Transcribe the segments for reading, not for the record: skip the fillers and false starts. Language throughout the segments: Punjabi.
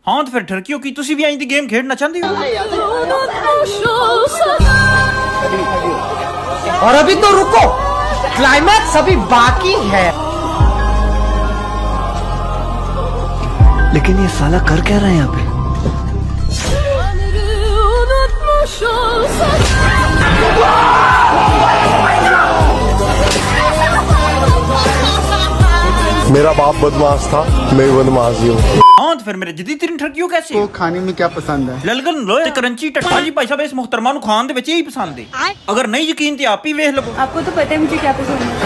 हाँ तो फिर ठरकियो की तुसी भी आई दी गेम खेलना चाहती हो? और अभी तो रुको, क्लाइमैक्स अभी बाकी है। लेकिन ये साला कर क्या रहा है यहाँ पे? मेरा बाप बदमाश था, मैं बदमाश ही हूँ। हाँ तो फिर मेरे जदी तीन ठरकियो कैसे? तो खाने में क्या पसंद है? ललगन लोए ते करंची टट्टा जी भाई साहब इस मुहतरमा नु खान दे विच यही पसंद है। अगर नहीं यकीन ते आप ही वेख लो। आपको तो पता है मुझे क्या पसंद है।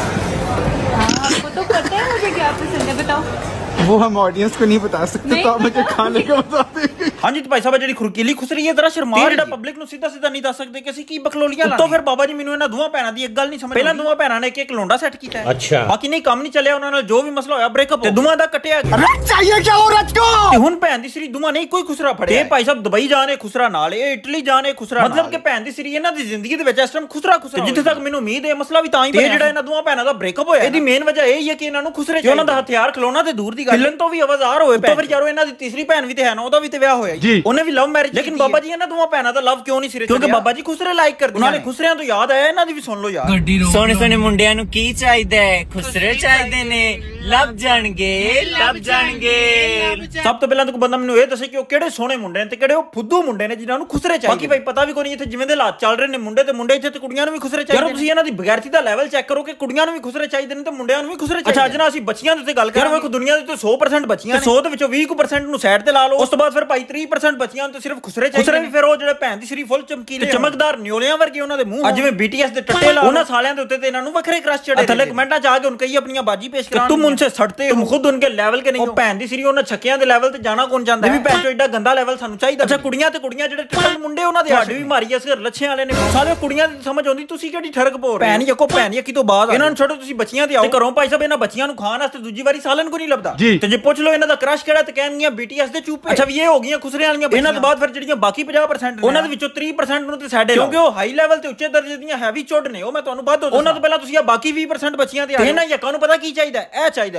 आपको तो पता है मुझे क्या पसंद है, बताओ। वो हम ऑडियंस को नहीं बता सकते, तो आप मुझे खाने का बता देंगे। हाँ जी तो भाई साहब जी खुरकीली खुसरी है जरा शर्मा जेड़ा पब्लिक नु सीधा सीधा नहीं दस सकते कि की बकलोलियां तो फिर बाबा जी मेनू इना दोवां भैणां दी एक गल नहीं समझ। पहला दोवां भैणां ने एक लोंडा सेट कीता है, अच्छा बाकी नहीं काम नहीं चलिया उन्हां नाल जो भी मसला होया ब्रेकअप ते दोवां दा कटिया गया। चाहिए क्या औरत को? ते हुन भैन दी श्री दोवां नहीं कोई खुसरा फड़े भाई साहब दुबई जाने खुसरा नाल ए इटली जाने खुसरा मतलब कि भैन दी श्री इन्हां दी जिंदगी दे विच इस टाइम खुसरा जिथे तक मेनू उम्मीद है मसला भी तां ही बनया जेड़ा इन्हां दोवां भैणां दा ब्रेकअप होया। इहदी मेन वजह एही है कि इन्हां नु खुसरे चाहिए, उन्हां दा हथियार खलोना ते दूर दी गल हिलन तो भी आवाज़ार होए। तो फिर यारो इन्हां दी तीसरी भैन भी ते है ना, ओदा भी ते विआह होया जी, ओने भी लव मैरिज। लेकिन बाबा जी इन्हां दोवां भैणां दा लव क्यों नहीं सिरे? क्योंकि बाबा जी खुसरे लाइक करदे ने। खुसरियां तो याद आया इन्हां दी भी सुन लो यार। सोने सोने मुंडियां नु की चाहिदा है? खुसरे चाहिदे ने, लभ जाणगे लभ जाणगे। सब तो पहला तो बंदा मैनू ये दसे कि केड़े सोहणे मुंडे ने ते केड़े फुद्दू मुंडे ने जिन्हां नु खुसरे चाहिए। बाकी भाई पता भी कोई नहीं इत्थे जिवें दे हालात चल रहे ने मुंडे ते इत्थे ते कुड़ियां नु भी खुसरे चाहिए। तुसीं इन्हां दी बगैरती दा लेवल चेक करो कि कुड़ियां नु भी खुसरे चाहिए ने ते मुंडियां नु भी खुसरे चाहिए। अच्छा अज ना असीं बच्चियां दे गल कर ਵੇਖੋ दुनिया दे 100% बच्चियां 100 ਦੇ ਵਿੱਚੋਂ 20% ਨੂੰ ਸਾਈਡ ਤੇ ਲਾ ਲਓ। ਉਸ ਤੋਂ ਬਾਅਦ ਫਿਰ ਭਾਈ 30% ਬੱਚੀਆਂ ਨੂੰ ਸਿਰਫ ਖੁਸਰੇ ਚਾਹੀਦੇ। ਖੁਸਰੇ ਵੀ ਫਿਰ ਉਹ ਜਿਹੜੇ ਭੈਣ ਦੀ ਸਰੀ ਫੁੱਲ ਚਮਕੀਲੇ ਚਮਕਦਾਰ ਨਿਓਲਿਆਂ ਵਰਗੇ ਉਹਨਾਂ ਦੇ ਮੂੰਹ ਜਿਵੇਂ BTS ਦੇ ਟੱਟੇ ਲਾ ਉਹਨਾਂ ਸਾਲਿਆਂ ਦੇ ਉੱਤੇ ਤੇ ਇਹਨਾਂ ਨੂੰ ਵੱਖਰੇ ਕ੍ਰਸ਼ ਚੜੇ। ਥੱਲੇ ਕਮੈਂਟਾਂ ਚ ਆ ਕੇ ਹੁਣ ਕਈ ਆਪਣੀਆਂ ਬਾਜੀ ਪੇਸ਼ ਕਰਾਉਣ तुम उनसे सड़ते तुम खुद उनके लेवल के नहीं हो। ਭੈਣ ਦੀ ਸਰੀ ਉਹਨਾਂ ਛੱਕਿਆਂ ਦੇ ਲੈਵਲ ਤੇ ਜਾਣਾ ਕੌਣ ਜਾਂਦਾ ਹੈ? ਵੀ ਭੈਣ ਚੋ ਐਡਾ ਗੰਦਾ ਲੈਵਲ ਸਾਨੂੰ ਚਾਹੀਦਾ। ਅੱਛਾ ਕੁੜੀਆਂ ਤੇ ਕੁੜੀਆਂ ਜਿਹੜੇ ਟੱਟਲ ਮੁੰਡੇ ਉਹਨਾਂ ਦੇ ਹੱਡ ਵੀ ਮਾਰੀ ਅਸਰ ਲੱਛੇ ਵਾਲੇ ਨੇ ਸਾਰੇ ਕੁੜੀਆਂ ਦੀ ਸਮਝ ਆਉਂਦੀ ਤੁਸੀਂ ਕਿਹੜੀ ਠਰਕ ਪੋ ਰਹੇ? ਭੈਣ ਯਕੋ ਭੈਣ ਯਕੀ ਤੋਂ ਬਾਅਦ ਇਹਨਾਂ ਨੂੰ ਛੱਡੋ ਤੁਸੀਂ ਬੱਚੀਆਂ ਤੇ ਆਓ ਘਰੋਂ ਭਾਈ ਸਾਹਿਬ ਇਹਨਾਂ ਬੱਚੀਆਂ ਨੂੰ ਖਾਣ ਵਾਸਤੇ ਦੂਜੀ ਵਾਰੀ ਸਾਲਨ ਕੋ ਨਹੀਂ ਲੱਭਦਾ ਤੇ ਜੇ ਪੁੱਛ ਲਓ ਇਹਨਾਂ ਦਾ ਕ੍ਰਸ਼ ਕਿਹੜਾ ਤੇ ਕਹਿਣਗੀਆਂ BTS ਦੇ ਚੂਪੇ। ਅੱਛਾ ਵੀ ਇਹ ਹੋ ਗਈਆਂ ਖੁਸਰੇ ਵਾਲੀਆਂ। ਇਹਨਾਂ ਤੋਂ ਬਾਅਦ ਫਿਰ ਜਿਹੜੀਆਂ ਬਾਕੀ 50% ਉਹਨਾਂ ਦੇ ਵਿੱਚੋਂ 30% ਨੂੰ ਤੇ ਸਾਡੇ ਕਿਉਂਕਿ ਉਹ ਹਾਈ ਲੈਵਲ ਤੇ ਉੱਚੇ ਦਰਜੇ ਦੀਆਂ ਹੈਵੀ ਚੁੱਡ ਨੇ ਉਹ ਮੈਂ ਤੁਹਾਨੂੰ ਬਾਅਦ ਉਹਨਾਂ ਤੋਂ ਪਹਿਲਾਂ ਤੁਸੀਂ ਆ ਬਾਕੀ 20% ਬੱਚੀਆਂ ਤੇ ਆ ਇਹਨਾਂ ਯਕਾਂ ਨੂੰ ਪਤਾ ਕੀ ਚਾਹੀਦਾ? ਇਹ ਚਾਹੀਦਾ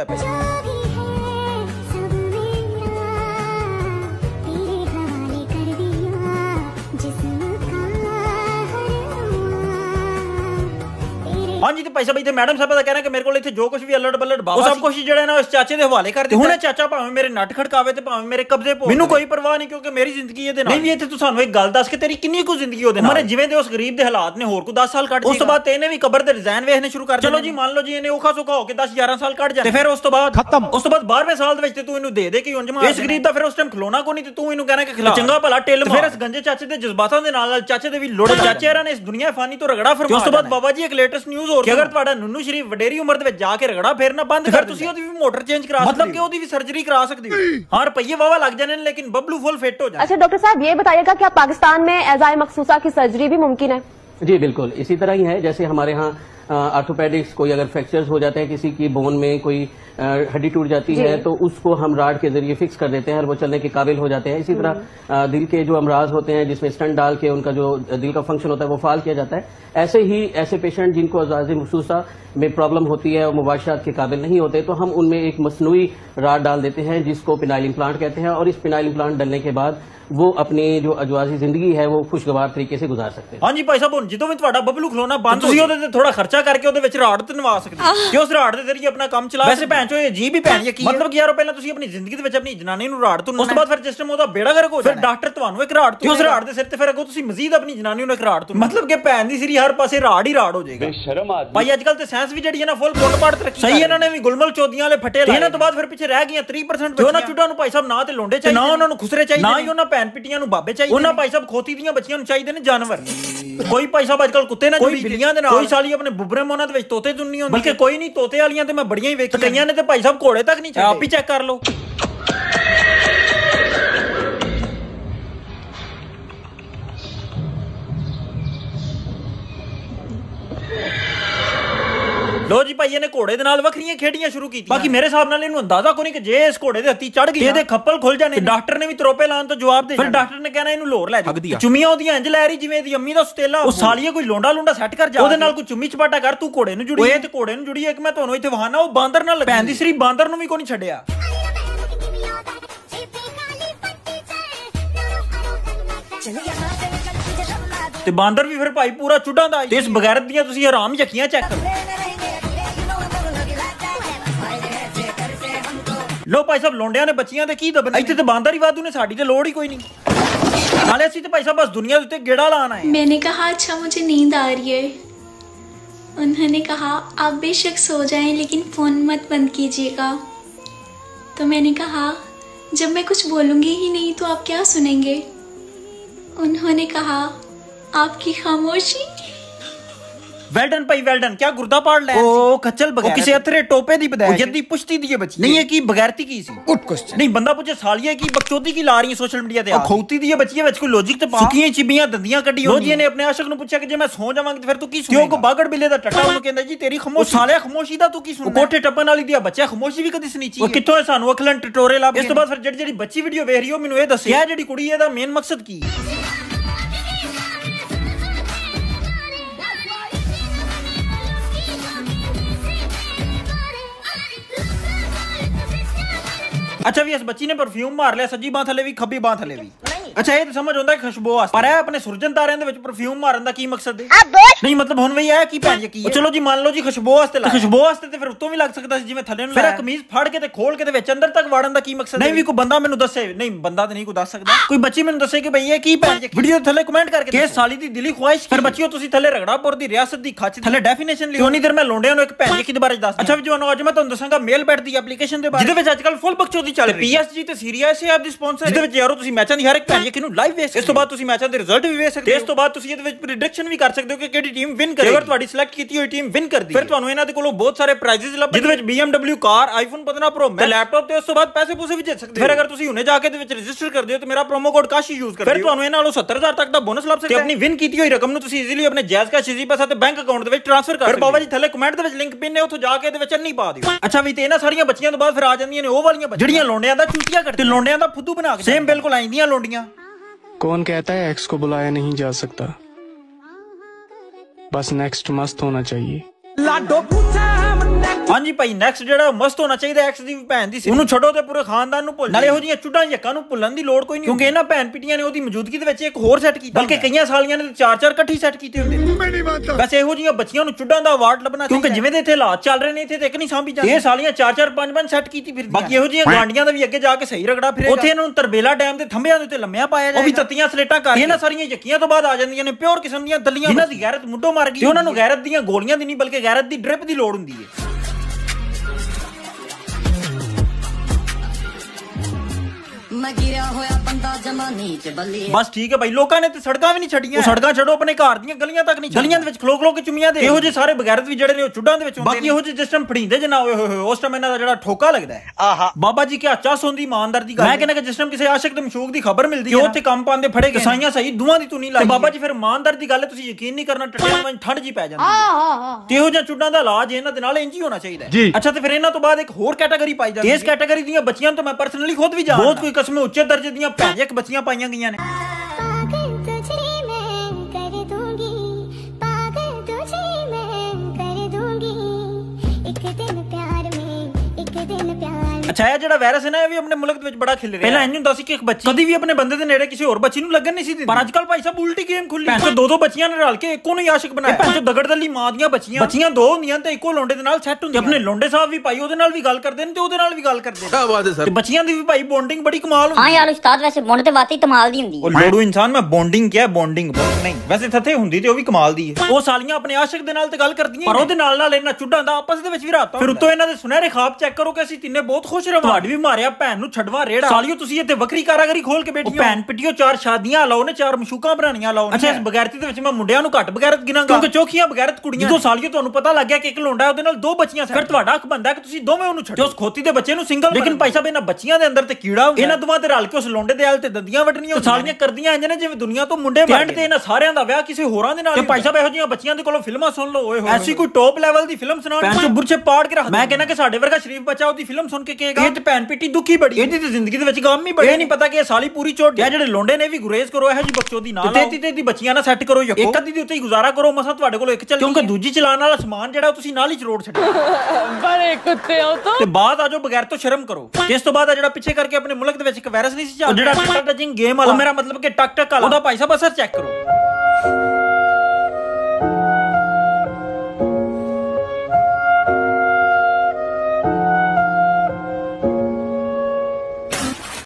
हाँ जी तो पैसा भाई मैडम साहब का कहना कि मेरे को इत्थे जो कुछ भी अलर्ट बलट बाबा सब कुछ जेड़ा ना उस चाचे दे हवाले कर दित्ता। हुण चाचा भावें मेरे नट खड़कावे ते भावें मेरे कब्जे पो मैनू कोई परवाह नहीं क्योंकि मेरी जिंदगी इहदे नाल नहीं। भी इत्थे तू सानू एक गल दस कि तेरी किन्नी कुछ जिंदगी ओदे नाल मरे जिवें दे उस गरीब दे हालात ने होर को 10 साल कट उस तो बाद तेने भी कब्र दे डिजाइन वेखने शुरू कर चलो जी मान लो जी इहने औखा सौखा होके 10-11 साल कट जाने फिर उस तो बाद खत्म। उस तो बाद 12वें साल दे विच ते तू इहनू दे कि उंज मार इस गरीब दा फिर उस टाइम खलोना को नहीं ते तू इहनू कहना कि खिला चंगा भला टिल फिर इस गंजे चाचे दे जज्बातां दे नाल चाचे दे भी लोड़ चाचे हरां ने इस दुनिया फानी तो रगड़ा फरमा। उस तो बाद बाबा जी एक लेटेस्ट न्यूज़ और कि अगर तुहाडा नुन्नू शरीफ वडेरी उम्र ਦੇ ਵਿੱਚ ਜਾ ਕੇ ਰਗੜਾ ਫੇਰਨਾ ਬੰਦ ਕਰ ਤੁਸੀਂ ਉਹਦੀ ਵੀ ਮੋਟਰ ਚੇਂਜ ਕਰਾ ਸਕਦੇ ਹੋ मतलब कि ਉਹਦੀ ਵੀ ਸਰਜਰੀ ਕਰਾ ਸਕਦੇ ਹੋ। ਹਾਂ ਰੁਪਈਏ ਵਾਵਾ ਲੱਗ जाने लेकिन बबलू फुल फिट हो जाए। अच्छा डॉक्टर साहब ये बताइएगा क्या पाकिस्तान में एजाए मखसूसा की सर्जरी भी मुमकिन है? जी बिल्कुल इसी तरह ही है जैसे हमारे यहाँ ऑर्थोपेडिक्स कोई अगर फ्रैक्चर्स हो जाते हैं किसी की बोन में कोई हड्डी टूट जाती है तो उसको हम राड के जरिए फिक्स कर देते हैं और वो चलने के काबिल हो जाते हैं। इसी तरह दिल के जो अमराज होते हैं जिसमें स्टंट डाल के उनका जो दिल का फंक्शन होता है वो फाल किया जाता है। ऐसे ही ऐसे पेशेंट जिनको अज़ाज़े मखसूसा में प्रॉब्लम होती है और मुबाशरात के काबिल नहीं होते तो हम उनमें एक मसनूई राड डाल देते हैं जिसको पिनाइल इम्प्लांट कहते हैं और इस पिनाइल इम्प्लांट डलने के बाद वो अपनी जो अजवाजी जिंदगी है वो खुशगवार तरीके से गुजार सकते हैं। हाँ जी भाई साहब ਜਦੋਂ ਵੀ ਤੁਹਾਡਾ ਬਬਲੂ ਖਲੋਣਾ ਬੰਦ ਤੁਸੀਂ ਉਹਦੇ ਤੇ ਥੋੜਾ ਖਰਚਾ ਕਰਕੇ ਉਹਦੇ ਵਿੱਚ ਰਾੜ ਤੇ ਨਵਾ ਸਕਦੇ ਹੋ ਕਿ ਉਸ ਰਾੜ ਦੇ ਜ਼ਰੀਏ ਆਪਣਾ ਕੰਮ ਚਲਾ। ਵੈਸੇ ਭੈਣ ਚੋ ਇਹ ਜੀ ਵੀ ਭੈਣ ਯਕੀ ਮਤਲਬ ਕਿ ਯਾਰੋ ਪਹਿਲਾਂ ਤੁਸੀਂ ਆਪਣੀ ਜ਼ਿੰਦਗੀ ਦੇ ਵਿੱਚ ਆਪਣੀ ਜਨਾਨੀ ਨੂੰ ਰਾੜ ਤੋਂ ਉਸ ਤੋਂ ਬਾਅਦ ਫਿਰ ਸਿਸਟਮ ਉਹਦਾ ਬੇੜਾ ਗਰਕ ਹੋ ਜਾਂਦਾ ਫਿਰ ਡਾਕਟਰ ਤੁਹਾਨੂੰ ਇੱਕ ਰਾੜ ਤੋਂ ਉਸ ਰਾੜ ਦੇ ਸਿਰ ਤੇ ਫਿਰ ਅੱਗੋਂ ਤੁਸੀਂ ਮਜ਼ੀਦ ਆਪਣੀ ਜਨਾਨੀ ਨੂੰ ਇੱਕ ਰਾੜ ਤੋਂ ਮਤਲਬ ਕਿ ਭੈਣ ਦੀ ਸਿਰੀ ਹਰ ਪਾਸੇ ਰਾੜ ਹੀ ਰਾੜ ਹੋ ਜਾਏਗਾ। ਬੇਸ਼ਰਮ ਆਦਮੀ ਭਾਈ ਅੱਜ ਕੱਲ ਤੇ ਸਾਇੰਸ ਵੀ ਜਿਹੜੀ ਹੈ ਨਾ ਫੁੱਲ ਪੁੱਟ ਤਰੱਕੀ ਸਹੀ ਇਹਨਾਂ ਨੇ ਵੀ ਗੁਲਮਲ ਚੋਦੀਆਂ ਵਾਲੇ ਫੱਟੇ ਲਾਏ ਇਹਨਾਂ ਤੋਂ ਬਾਅਦ ਫਿਰ ਪਿੱਛੇ ਰਹਿ ਗਈਆਂ 30% ਜੋ ਨਾ ਚੁੱਡਾ ਨੂੰ ਭਾਈ ਸਾਹਿਬ ਨਾ ਤੇ ਲੋਂਡੇ ਚਾਹੀਦੇ ਨਾ ਉਹਨਾਂ ਨੂੰ ਖੁਸਰੇ ਚਾਹੀਦੇ ਨਾ ਹੀ ਉਹਨਾਂ ਭੈਣ ਪਿੱਟੀਆਂ ਨੂੰ ਬਾਬੇ ਚਾਹੀਦੇ ਉਹਨਾਂ ਭਾਈ ਸਾਹਿਬ ਖੋਤੀ ਦੀਆਂ ਬੱਚੀਆਂ ਨੂੰ ਚਾਹੀਦੇ ਨੇ ਜਾਨਵਰ। ਕੋਈ ਭਾਈ ਸਾਹਿਬ ਅੱਜਕੱਲ ਕੁੱਤੇ ਨਾਲ ਕੋਈ ਬਿੱਲੀਆਂ ਦੇ ਨਾਲ ਕੋਈ ਸਾਲੀ ਆਪਣੇ ਬੁੱਬਰੇ ਮੋਨਾਂ ਦੇ ਵਿੱਚ ਤੋਤੇ ਦੁੰਨੀ ਹੁੰਦੀ ਬਲਕਿ ਕੋਈ ਨਹੀਂ ਤੋਤੇ ਵਾਲੀਆਂ ਤੇ ਮੈਂ ਬੜੀਆਂ ਹੀ ਵੇਖੀਆਂ ਕਈਆਂ ਨੇ ਤੇ ਭਾਈ ਸਾਹਿਬ ਘੋੜੇ ਤੱਕ ਨਹੀਂ ਛੱਡੇ ਆਪ ਹੀ ਚੈੱਕ ਕਰ ਲਓ। लो जी भाई ने घोड़े दे नाल वखरियां खेडियां शुरू की। बाकी मेरे हिसाब नाल इहनू अंदाजा कोई नहीं कि जे इस घोड़े दे हत्थी चढ़ गई ਇਹਦੇ खप्पल खुल जाने। डॉक्टर ने भी तरोपे लान तो जवाब दे फिर डॉक्टर ने कहना इहनू लोर लै जा चुम्मियां ओदियां इंज लै रही जिवें दी अम्मी दा सुतेला ओ सालिए कोई लोंडा लुंडा सेट कर जा ਉਹਦੇ ਨਾਲ ਕੋਈ ਚੁੰਮੀ ਚਪਾਟਾ ਕਰ ਤੂੰ ਘੋੜੇ ਨੂੰ ਜੁੜੀ ਇਹ ਤੇ ਘੋੜੇ ਨੂੰ ਜੁੜੀ ਇੱਕ ਮੈਂ ਤੁਹਾਨੂੰ ਇੱਥੇ ਵਹਾਨਾ ਉਹ ਬਾਂਦਰ ਨਾਲ ਭੈਣ ਦੀ ਸਰੀ ਬਾਂਦਰ ਨੂੰ ਵੀ ਕੋਈ ਨਹੀਂ ਛੱਡਿਆ। ਤੇ ਬਾਂਦਰ ਵੀ ਫਿਰ ਭਾਈ ਪੂਰਾ ਚੁੱਡਾਂ ਦਾ। ਤੇ ਇਸ ਬਗੈਰਤ ਦੀਆਂ ਤੁਸੀਂ ਹਰਾਮ ਯਕੀਆਂ ਚੈੱਕ ਕਰੋ। ਲੋ ਭਾਈ ਸਾਹਿਬ ਲੋਂਡਿਆਂ ਨੇ ਬੱਚੀਆਂ ਦੇ ਕੀ ਦਬਨੇ, ਇੱਥੇ ਤੇ ਬਾਂਦਰ ਹੀ ਵਾਧੂ ਨੇ, ਸਾਡੀ ਤੇ ਲੋੜ ਹੀ ਕੋਈ ਨਹੀਂ। ਨਾਲੇ ਅਸੀਂ ਤੇ ਭਾਈ ਸਾਹਿਬ ਬਸ ਦੁਨੀਆ ਦੇ ਉੱਤੇ ਗੇੜਾ ਲਾਣ ਆਏ। मैंने कहा अच्छा मुझे नींद आ रही है। उन्होंने कहा आप बेशक सो जाएं लेकिन फ़ोन मत बंद कीजिएगा। तो मैंने कहा जब मैं कुछ बोलूँगी ही नहीं तो आप क्या सुनेंगे। उन्होंने कहा आपकी खामोशी। ਵੈਲਡਨ ਭਾਈ ਵੈਲਡਨ, ਕਿਆ ਗੁਰਦਾ ਪਾੜ ਲੈ ਉਹ ਖੱਚਲ ਬਗੈਰ ਕਿਸੇ ਅਥਰੇ ਟੋਪੇ ਦੀ ਬਦਾਇ ਜੱਦੀ ਪੁਸ਼ਤੀ ਦੀ ਬੱਚੀ ਨਹੀਂ ਹੈ। ਕੀ ਬਗੈਰਤੀ ਕੀ ਸੀ? Good question. ਨਹੀਂ ਬੰਦਾ ਪੁੱਛੇ ਸਾਲੀਏ ਕੀ ਬਕਚੋਦੀ ਕੀ ਲਾ ਰਹੀ ਹੈ ਸੋਸ਼ਲ ਮੀਡੀਆ ਤੇ? ਖੌਤੀ ਦੀ ਬੱਚੀ ਵਿੱਚ ਕੋਈ ਲੌਜਿਕ ਤੇ ਪਾ ਸੁੱਕੀਆਂ ਚਿਬੀਆਂ ਦੰਦੀਆਂ ਕੱਢੀ ਹੋਣੀ। ਜੀ ਨੇ ਆਪਣੇ ਆਸ਼ਕ ਨੂੰ ਪੁੱਛਿਆ ਕਿ ਜੇ ਮੈਂ ਸੌ ਜਾਵਾਂਗੀ ਫਿਰ ਤੂੰ ਕੀ ਸੁਣੇਗਾ? ਕਿਉਂ ਕੋ ਬਾਗੜ ਬਿੱਲੇ ਦਾ ਟੱਟਾ ਉਹਨੂੰ ਕਹਿੰਦਾ ਜੀ ਤੇਰੀ ਖਾਮੋਸ਼ੀ। ਸਾਲਿਆ ਖਾਮੋਸ਼ੀ ਦਾ ਤੂੰ ਕੀ ਸੁਣਦਾ? ਕੋਠੇ ਟੱਪਣ ਵਾਲੀ ਦੀ ਬੱਚਾ ਖਾਮੋਸ਼ੀ ਵੀ ਕਦੀ ਸੁਣੀਚੀ ਉਹ ਕਿੱਥੋਂ ਸਾਨੂੰ ਅਖਲਨ ਟਟੋਰੇ ਲੱਭ। ਇਸ ਤੋਂ ਬਾਅਦ ਫਿਰ ਜਿਹੜੀ ਬੱਚੀ ਵੀਡੀਓ ਵੇਖ ਰਹੀ ਹੋ ਮੈਨੂੰ ਇਹ ਦੱਸੇ ਇਹ ਜਿਹੜੀ ਕੁੜੀ ਇਹਦਾ ਮੇਨ ਮਕਸਦ ਕੀ ਹੈ? ਅੱਛਾ ਵੀ ਇਸ ਬੱਚੀ ਨੇ ਪਰਫਿਊਮ ਮਾਰ ਲਿਆ ਸੱਜੀ ਬਾਹ ਥੱਲੇ ਵੀ ਖੱਬੀ ਬਾਹ ਥੱਲੇ ਵੀ। ਅੱਛਾ ਇਹ ਤਾਂ ਸਮਝ ਆਉਂਦਾ ਖੁਸ਼ਬੂ ਵਾਸਤੇ, ਪਰ ਇਹ ਆਪਣੇ ਸੁਰਜਨ ਤਾਰਿਆਂ ਦੇ ਵਿੱਚ ਪਰਫਿਊਮ ਮਾਰਨ ਦਾ ਕੀ ਮਕਸਦ ਹੈ? ਨਹੀਂ ਮਤਲਬ ਹੁਣ ਵੀ ਇਹ ਕੀ ਭੈਣ ਜੀ ਕੀ ਹੈ? ਚਲੋ ਜੀ ਮੰਨ ਲਓ ਜੀ ਖੁਸ਼ਬੂ ਵਾਸਤੇ ਲਾ, ਖੁਸ਼ਬੂ ਵਾਸਤੇ ਤੇ ਫਿਰ ਉੱਤੋਂ ਵੀ ਲੱਗ ਸਕਦਾ ਸੀ ਜਿਵੇਂ ਥੱਲੇ ਨੂੰ। ਫਿਰ ਕਮੀਜ਼ ਫੜ ਕੇ ਤੇ ਖੋਲ ਕੇ ਤੇ ਵਿੱਚ ਅੰਦਰ ਤੱਕ ਵਾੜਨ ਦਾ ਕੀ ਮਕਸਦ? ਨਹੀਂ ਵੀ ਕੋਈ ਬੰਦਾ ਮੈਨੂੰ ਦੱਸੇ। ਨਹੀਂ ਬੰਦਾ ਤਾਂ ਨਹੀਂ ਕੋਈ ਦੱਸ ਸਕਦਾ, ਕੋਈ ਬੱਚੀ ਮੈਨੂੰ ਦੱਸੇ ਕਿ ਬਈ ਇਹ ਕੀ ਭੈਣ ਜੀ। ਵੀਡੀਓ ਥੱਲੇ ਕਮੈਂਟ ਕਰਕੇ ਕਿ ਸਾਲੀ ਦੀ ਦਿਲੀ ਖੁਆਇਸ਼। ਫਿਰ ਬੱਚਿਓ ਤੁਸੀਂ ਥੱਲੇ ਰਗੜਾਪੁਰ ਦੀ ਰਿਆਸਤ ਦੀ ਖੱਚ ਥੱਲੇ ਡੈਫੀਨੇਸ਼ਨ ਲਿਓ। ਉਨੀ ਦੇਰ ਮੈਂ ਲੋਂਡਿਆਂ ਨੂੰ ਇੱਕ ਭੈਣ ਜੀ ਦੇ ਬਾਰੇ ਦੱਸ। ਅੱਛਾ ਵੀ ਜੋ ਅੱਜ ਮੈਂ ਤੁਹਾਨੂੰ ਦੱਸਾਂਗਾ ਮੇਲ ਬੈਟ ਦੀ ਐਪਲੀਕੇਸ਼ਨ ਦੇ ਬਾਰੇ, ਜਿਹਦੇ ਵਿੱਚ ਅੱਜਕੱਲ ਫੁੱਲ ਬਕਚੋਦੀ ਚੱਲ ਰਹੀ ਹੈ। PSG ਤੇ ਸੀਰੀਆ ਐਸੇ ਐਪ ਦੀ ਸਪਾਂਸਰ, ਜਿਹਦੇ ਵਿੱਚ ਯਾਰੋ ਤੁਸੀਂ ਮੈਚਾਂ ਦੀ ਹਰ ਇੱਕ ਭੈਣ ਜੀ ਨੂੰ ਲਾਈਵ ਵੇਖ ਸਕਦੇ ਹੋ। ਇਸ ਤੋਂ ਬਾਅਦ ਤੁਸੀਂ ਮੈਚਾਂ ਦੇ ਰਿਜ਼ਲਟ ਵੀ ਵੇਖ ਸਕਦੇ ਹੋ। ਇਸ ਤੋਂ ਬਾਅਦ ਤੁਸੀਂ ਇਹਦੇ ਵਿੱਚ ਪ੍ਰੀਡਿਕਸ਼ਨ ਵੀ ਕਰ ਸਕਦੇ ਹੋ ਕਿ ਕਿਹੜੀ ਟੀਮ ਵਿਨ ਕਰੇਗੀ। ਅਗਰ ਤੁਹਾਡੀ ਸਿਲੈਕਟ ਕੀਤੀ ਹੋਈ ਟੀਮ ਵਿਨ ਕਰਦੀ ਹੈ ਫਿਰ ਤੁਹਾਨੂੰ ਇਹਨਾਂ ਦੇ ਕੋਲੋਂ ਬਹੁਤ ਸਾਰੇ ਪ੍ਰਾਈਜ਼ਸ ਲੱਭਣਗੇ, ਜਿਹਦੇ ਵਿੱਚ BMW ਕਾਰ, iPhone 15 Pro ਤੇ ਲੈਪਟਾਪ, ਤੇ ਉਸ ਤੋਂ ਬਾਅਦ ਪੈਸੇ ਪੂਸੇ ਵੀ ਜਿੱਤ ਸਕਦੇ ਹੋ। ਫਿਰ ਅਗਰ ਤੁਸੀਂ ਹੁਣੇ ਜਾ ਕੇ ਦੇ ਵਿੱਚ ਰਜਿਸਟਰ ਕਰਦੇ ਹੋ ਤੇ ਮੇਰਾ ਪ੍ਰੋਮੋ ਕੋਡ ਕਾਸ਼ੀ ਯੂਜ਼ ਕਰਦੇ ਹੋ ਫਿਰ ਤੁਹਾਨੂੰ ਇਹਨਾਂ ਨਾਲੋਂ 70,000 ਤੱਕ ਦਾ ਬੋਨਸ ਲੱਭ ਸਕਦੇ ਹੋ। ਆਪਣੀ ਵਿਨ ਕੀਤੀ ਹੋਈ ਰਕਮ ਨੂੰ ਤੁਸੀਂ ਈਜ਼ੀਲੀ ਆਪਣੇ ਜਾਇਜ਼ ਕੈਸ਼ ਈਜ਼ੀ ਪੈਸਾ ਤੇ ਬੈਂਕ ਅਕਾਊਂਟ ਦੇ ਵਿੱਚ ਟ੍ਰਾਂਸਫਰ ਕਰ ਸਕਦੇ ਹੋ। ਫਿਰ ਬਾਬਾ ਜੀ ਥੱਲੇ ਕਮੈਂਟ ਦੇ ਵਿੱਚ ਲਿੰਕ ਪਿੰਨ ਹੈ, ਉੱਥੋਂ ਜਾ ਕੇ ਦੇ ਵਿੱਚ ਅੰਨੀ ਪਾ ਦਿਓ। ਅੱਛਾ ਵੀ ਤੇ ਇਹਨਾਂ ਸਾਰੀਆਂ ਬੱਚੀਆਂ ਤੋਂ ਬਾਅਦ ਫਿਰ ਆ ਜਾਂਦੀਆਂ ਨੇ ਉਹ ਵਾਲੀਆਂ ਜਿਹੜੀਆਂ ਲੋਂਡਿਆਂ ਦਾ ਚੂਤੀਆਂ ਕੱਢਦੇ, ਲੋਂਡਿਆਂ ਦਾ ਫੁੱਦੂ ਬਣਾ ਕੇ ਸੇਮ ਬਿਲਕੁਲ ਆਈਆਂ ਲੋਂਡੀਆਂ। कौन कहता है एक्स को बुलाया नहीं जा सकता, बस नेक्स्ट मस्त होना चाहिए। ਹਾਂਜੀ ਭਾਈ ਨੈਕਸਟ ਜਿਹੜਾ ਮਸਤ ਹੋਣਾ ਚਾਹੀਦਾ ਐਕਸ ਦੀ ਭੈਣ ਦੀ ਸੀ, ਉਹਨੂੰ ਛੱਡੋ ਤੇ ਪੂਰੇ ਖਾਨਦਾਨ ਨੂੰ ਭੁੱਲ। ਨਾਲੇ ਇਹੋ ਜਿਹੀਆਂ ਚੁੱਡਾਂ ਯੱਕਾਂ ਨੂੰ ਭੁੱਲਣ ਦੀ ਲੋੜ ਕੋਈ ਨਹੀਂ, ਕਿਉਂਕਿ ਇਹਨਾਂ ਭੈਣ ਪਿੱਟੀਆਂ ਨੇ ਉਹਦੀ ਮੌਜੂਦਗੀ ਦੇ ਵਿੱਚ ਇੱਕ ਹੋਰ ਸੈੱਟ ਕੀਤਾ, ਬਲਕਿ ਕਈਆਂ ਸਾਲੀਆਂ ਨੇ ਚਾਰ ਇਕੱਠੀ ਸੈੱਟ ਕੀਤੇ ਹੁੰਦੇ ਨੇ। ਵੈਸੇ ਇਹੋ ਜਿਹੀਆਂ ਬੱਚੀਆਂ ਨੂੰ ਚੁੱਡਾਂ ਦਾ ਅਵਾਰਡ ਲੱਭਣਾ, ਕਿਉਂਕਿ ਜਿਵੇਂ ਦੇ ਇੱਥੇ ਹਾਲਾਤ ਚੱਲ ਰਹੇ ਨੇ ਇੱਥੇ ਤੇ ਇੱਕ ਨਹੀਂ ਸਾਂਭੀ ਜਾਂਦੀ। ਇਹ ਸਾਲੀਆਂ 4 5 ਸੈੱਟ ਕੀਤੀ ਫਿਰਦੀਆਂ। ਬਾਕੀ ਇਹੋ ਜਿਹੀਆਂ ਗਾਂਡੀਆਂ ਦਾ ਵੀ ਅੱਗੇ ਜਾ ਕੇ ਸਹੀ ਰਗੜਾ ਫਿਰੇਗਾ। ਉੱਥੇ ਇਹਨਾਂ ਨੂੰ ਤਰਬੇਲਾ ਡੈਮ ਦੇ ਥੰਬਿਆਂ ਦੇ ਉੱਤੇ ਲੰਮਿਆਂ ਪਾਇਆ ਜਾਏਗਾ, ਉਹ ਵੀ ਤੱਤੀਆਂ ਸਲੇਟਾਂ ਕਰਕੇ। ਇਹਨਾਂ ਸਾਰੀਆਂ ਯੱਕੀਆਂ ਤੋਂ ਬਾਅਦ ਆ ਜਾਂਦੀਆਂ ਨੇ ਪਿਓਰ ਕਿਸਮ ਦੀਆਂ ਦਲੀਆਂ, ਜਿਨ੍ਹਾਂ ਦੀ ਗੈਰਤ ਮੁੱਢੋਂ ਮਰ ਗਈ। ਉਹਨਾਂ ਨੂੰ ਗੈਰਤ ਦੀਆਂ ਗੋਲੀਆਂ ਦੀ ਨਹੀਂ ਬਲਕਿ ਗੈਰਤ ਦੀ ਡ੍ਰਿਪ ਦੀ ਲੋੜ ਹੁੰਦੀ ਹੈ। ਬਸ ਠੀਕ ਹੈ ਭਾਈ, ਲੋਕਾਂ ਨੇ ਤੇ ਸੜਕਾਂ ਵੀ ਨਹੀਂ ਛੱਡੀਆਂ। ਸੜਕਾਂ ਛੱਡੋ ਆਪਣੇ ਘਰ ਦੀਆਂ ਗਲੀਆਂ ਤੱਕ ਨਹੀਂ, ਗਲੀਆਂ ਦੇ ਵਿੱਚ ਖਲੋ ਕੇ ਚੁੰਮੀਆਂ ਦੇ। ਇਹੋ ਜਿਹੇ ਸਾਰੇ ਬਗੈਰਤ ਵੀ ਜਿਹੜੇ ਨੇ ਉਹ ਚੁੱਡਾਂ ਦੇ ਵਿੱਚ ਹੁੰਦੇ ਨੇ। ਬਾਕੀ ਇਹੋ ਜਿਹੇ ਜਿਸ ਟਾਈਮ ਫੜੀਂਦੇ ਜਨਾ ਹੋਏ ਹੋਏ ਉਸ ਟਾਈਮ ਇਹਨਾਂ ਦਾ ਜਿਹੜਾ ਠੋਕਾ ਲੱਗਦਾ ਹੈ, ਆਹਾ ਬਾਬਾ ਜੀ ਕੀ ਚਾਸ ਹੁੰਦੀ ਇਮਾਨਦਾਰ ਦੀ ਗੱਲ। ਮੈਂ ਕਹਿੰਦਾ ਕਿ ਜਿਸ ਟਾਈਮ ਕਿਸੇ ਆਸ਼ਿਕ ਤੇ ਮਸ਼ੂਕ ਦੀ ਖਬਰ ਮਿਲਦੀ ਹੈ ਉੱਥੇ ਕੰਮ ਪਾਉਂਦੇ ਫੜੇ ਗਏ ਸਾਈਆਂ ਸਹੀ ਦੂਆਂ ਦੀ ਤੂੰ ਲਾਈ ਬਾਬਾ ਜੀ, ਫਿਰ ਇਮਾਨਦਾਰ ਦੀ ਗੱਲ ਤੁਸੀਂ ਯਕੀਨ ਨਹੀਂ ਕਰਨਾ, ਟੱਟਿਆਂ ਵਿੱਚ ਠੰਡ ਜੀ ਪੈ ਜਾਂਦੀ ਹੈ। ਤੇ ਇਹੋ ਜਿਹੇ ਚੁੱਡਾਂ ਦਾ ਇਲਾਜ ਇਹਨਾਂ ਦੇ ਨਾਲ ਇੰਜ ਹੀ ਹੋਣਾ ਚਾਹੀਦਾ ਹੈ। ਅੱਛਾ ਤੇ ਫਿਰ ਇਹਨਾਂ ਤੋਂ ਬਾਅਦ ਇੱਕ ਹੋਰ ਕੈਟਾਗਰੀ ਪਾਈ ਜਾਂਦੀ ਹੈ। ਇਸ ਕੈਟਾਗਰੀ ਦੀਆਂ ਬੱਚੀਆਂ ਤੋਂ ਮੈਂ ਪਰਸਨਲੀ ਖੁਦ ਵੀ ਜਾਣਦਾ, ਬਹੁਤ ਕੋਈ ਕਿਸਮ ਉੱਚੇ ਦਰਜੇ ਦੀਆਂ ਭੈਂਜਕ ਬੱਚੀਆਂ ਪਾਈਆਂ ਗਈਆਂ ਨੇ। ਅੱਛਾ ਇਹ ਜਿਹੜਾ ਵਾਇਰਸ ਹੈ ਨਾ ਇਹ ਵੀ ਆਪਣੇ ਮੁਲਕ ਦੇ ਵਿੱਚ ਬੜਾ ਖਿਲ ਰਿਹਾ। ਪਹਿਲਾਂ ਇੰਜ ਹੁੰਦਾ ਸੀ ਕਿ ਇੱਕ ਬੱਚੀ ਕਦੀ ਵੀ ਆਪਣੇ ਬੰਦੇ ਦੇ ਨੇੜੇ ਕਿਸੇ ਹੋਰ ਬੱਚੀ ਨੂੰ ਲੱਗਣ ਨਹੀਂ ਸੀ ਦਿੰਦੀ, ਪਰ ਅੱਜਕੱਲ ਭਾਈ ਸਾਹਿਬ ਉਲਟੀ ਗੇਮ ਖੁੱਲੀ। ਭੈਣ ਚੋ ਦੋ ਬੱਚੀਆਂ ਨੇ ਰਲ ਕੇ ਇੱਕੋ ਨੂੰ ਹੀ ਆਸ਼ਿਕ ਬਣਾਇਆ। ਭੈਣ ਚੋ ਦਗੜਦਲੀ ਮਾਂ ਦੀਆਂ ਬੱਚੀਆਂ ਦੋ ਹੁੰਦੀਆਂ ਤੇ ਇੱਕੋ ਲੋਂਡੇ ਦੇ ਨਾਲ ਸੈੱਟ ਹੁੰਦੀਆਂ। ਆਪਣੇ ਲੋਂਡੇ ਸਾਹਿਬ ਵੀ ਭਾਈ ਉਹਦੇ ਨਾਲ ਵੀ ਗੱਲ ਕਰਦੇ ਨੇ ਤੇ ਉਹਦੇ ਨਾਲ ਵੀ ਗੱਲ ਕਰਦੇ ਨੇ। ਕੀ ਬਾਤ ਹੈ ਸਰ। ਤੇ ਬੱਚੀਆਂ ਦੀ ਵੀ ਭਾਈ ਬੌਂਡਿੰਗ ਬੜੀ ਕਮਾਲ ਹੁੰਦੀ। ਹਾਂ ਯਾਰ ਉਸਤਾਦ ਵੈਸੇ ਮੁੰਡ ਤੇ ਵਾਕਈ ਕਮਾਲ ਦੀ ਹੁੰਦੀ ਹੈ। ਉਹ ਲੋੜੂ ਇਨਸਾਨ ਮੈਂ ਬੌਂਡਿੰਗ ਕਿਹਾ, ਬੌਂਡਿੰਗ ਨਹੀਂ ਵੈਸੇ ਥੱਥੇ ਹੁੰਦੀ ਤੇ ਉਹ ਵੀ ਕਮਾਲ ਦੀ ਹੈ। ਉਹ ਸਾਲੀਆਂ ਆਪਣੇ ਆਸ਼ਿਕ ਦੇ ਨਾਲ ਤੇ ਗੱਲ ਕਰਦੀਆਂ ਪਰ ਉਹਦੇ ਨਾਲ ਇਹਨਾਂ ਚੁੱਡਾਂ ਦਾ ਆਪਸ ਦੇ ਵਿੱਚ ਵੀ ਰਾਤਾ। ਫਿਰ ਉੱਤੋਂ ਇਹਨਾਂ ਦੇ ਸੁਨਹਿਰੇ ਖਾਬ ਚੈੱਕ ਕਰੋ ਕਿ ਅਸੀਂ ਤਿੰਨੇ ਬਹੁਤ ਖੁਸ਼ ਰਵਾਂ। ਤੁਹਾਡੀ ਵੀ ਮਾਰਿਆ ਭੈਣ ਨੂੰ ਛੱਡਵਾ ਰੇੜਾ। ਸਾਲੀਓ ਤੁਸੀਂ ਇੱਥੇ ਵੱਖਰੀ ਕਾਰਾਗਰੀ ਖੋਲ ਕੇ ਬੈਠੀ ਹੋ। ਭੈਣ ਪਿੱਟੀਓ 4 ਸ਼ਾਦੀਆਂ ਲਾਓ ਨੇ, 4 ਮਸ਼ੂਕਾਂ ਬਣਾਣੀਆਂ ਲਾਓ। ਅੱਛਾ ਇਸ ਬਗੈਰਤੀ ਦੇ ਵਿੱਚ ਮੈਂ ਮੁੰਡਿਆਂ ਨੂੰ ਘੱਟ ਬਗੈਰਤ ਗਿਣਾਂਗਾ, ਕਿਉਂਕਿ ਚੋਖੀਆਂ ਬਗੈਰਤ ਕੁੜੀਆਂ। ਜਦੋਂ ਸਾਲੀਓ ਤੁਹਾਨੂੰ ਪਤਾ ਲੱਗ ਗਿਆ ਕਿ ਇੱਕ ਲੋਂਡਾ ਉਹਦੇ ਨਾਲ 2 ਬੱਚੀਆਂ ਸੀ, ਫਿਰ ਤੁਹਾਡਾ ਹੱਕ ਬਣਦਾ ਕਿ ਤੁਸੀਂ ਦੋਵੇਂ ਉਹਨੂੰ ਛੱਡੋ, ਉਸ ਖੋਤੀ ਦੇ ਬੱਚੇ ਨੂੰ ਸਿੰਗਲ। ਲੇਕਿਨ ਭਾਈ ਸਾਹਿਬ ਇਹਨਾਂ ਬੱਚੀਆਂ ਦੇ ਅੰਦਰ ਤੇ ਕੀੜਾ ਹੁੰਦਾ, ਇਹਨਾਂ ਦੋਵਾਂ ਤੇ ਰਲ ਕੇ ਉਸ ਲੋਂਡੇ ਦੇ ਆਲ ਤੇ ਦੰਦੀਆਂ ਵੱਢਣੀਆਂ। ਸਾਲੀਆਂ ਕਰਦੀਆਂ ਇੰਜ ਨੇ ਜਿਵੇਂ ਦੁਨੀਆ ਤੋਂ ਮੁੰਡੇ ਬਣ ਤੇ ਇਹਨਾਂ ਸਾਰਿਆਂ ਦਾ ਵਿਆਹ ਕਿਸੇ ਹੋਰਾਂ ਦੇ ਨਾਲ। ਤੇ ਭਾਈ ਸਾਹਿਬ ਇਹੋ ਜਿਹੀਆਂ ਬੱਚੀਆਂ ਦੇ ਕੋਲੋਂ ਫਿਲਮਾਂ ਸੁਣ ਲਓ, ਓਏ ਹੋਏ ਐਸੀ ਕੋਈ ਟੌਪ ਲੈਵਲ ਦੀ ਫਿਲਮ ਸੁਣਾਉਣ ਬੁਰਛੇ ਪਾੜ ਕੇ ਰੱਖ। ਮੈਂ ਕਹਿੰਦਾ ਕਿ ਸਾਡੇ ਵਰਗਾ ਸ਼ਰੀਫ ਬੱਚਾ ਉਹਦੀ ਫਿਲਮ ਸੁਣ ਕੇ ਕਹੇਗਾ ਜਾਏਗਾ। ਇਹ ਤੇ ਭੈਣ ਪਿੱਟੀ ਦੁਖੀ ਬੜੀ, ਇਹਦੀ ਤੇ ਜ਼ਿੰਦਗੀ ਦੇ ਵਿੱਚ ਗਮ ਹੀ ਬੜੇ। ਇਹ ਨਹੀਂ ਪਤਾ ਕਿ ਇਹ ਸਾਲੀ ਪੂਰੀ ਚੋਟ ਹੈ। ਜਿਹੜੇ ਲੋਂਡੇ ਨੇ ਵੀ ਗੁਰੇਜ਼ ਕਰੋ ਇਹੋ ਜੀ ਬਕਚੋਦੀ ਨਾਲ। ਤੇ ਬੱਚੀਆਂ ਨਾਲ ਸੈੱਟ ਕਰੋ, ਇੱਕ ਅੱਧੀ ਦੇ ਉੱਤੇ ਹੀ ਗੁਜ਼ਾਰਾ ਕਰੋ ਮਸਾ ਤੁਹਾਡੇ ਕੋਲ ਇੱਕ ਚੱਲ, ਕਿਉਂਕਿ ਦੂਜੀ ਚਲਾਉਣ ਵਾਲਾ ਸਮਾਨ ਜਿਹੜਾ ਤੁਸੀਂ ਨਾਲ ਹੀ ਚਰੋੜ ਛੱਡੋ। ਬੜੇ ਕੁੱਤੇ ਹੋ ਤੇ ਬਾਅਦ ਆਜੋ ਬਗੈਰ ਤੋਂ ਸ਼ਰਮ ਕਰੋ। ਇਸ ਤੋਂ ਬਾਅਦ ਆ ਜਿਹੜਾ ਪਿੱਛੇ ਕਰਕੇ ਆਪਣੇ ਮੁਲਕ ਦੇ ਵਿੱਚ ਇੱਕ ਵਾਇਰਸ ਨਹੀਂ ਸੀ ਚੱਲ, ਜਿਹੜਾ ਟੱਚ ਟਚਿੰਗ ਗੇਮ ਵਾਲਾ, ਮੇਰਾ ਮਤਲਬ ਕਿ ਟਕ ਟਕ ਵਾਲਾ, ਉਹਦਾ ਭਾਈ ਸਾਹਿਬ ਅਸਰ ਚੈੱਕ ਕਰੋ।